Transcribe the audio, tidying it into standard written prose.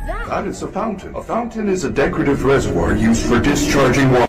that? That is a fountain. A fountain is a decorative reservoir used for discharging water.